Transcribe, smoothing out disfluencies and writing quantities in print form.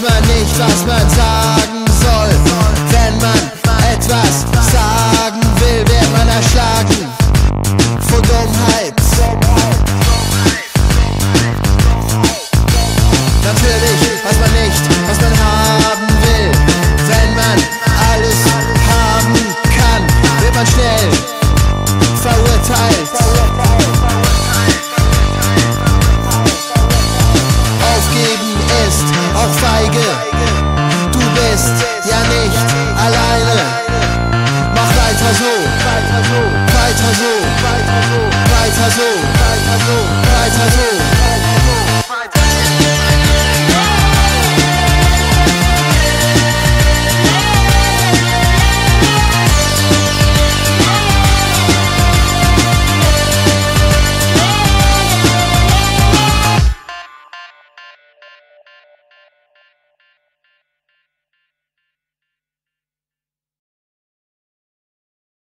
man nicht, was man sagen soll. Wenn man etwas sagen will, wird man erschlagen von Dummheit. Natürlich weiß man nicht, was man haben will. Wenn man alles haben kann, wird man schnell verurteilt. Aufgeben ist auch feige. Du bist ja nicht alleine. Mach weiter so, weiter so, weiter so, weiter so, weiter so, weiter so.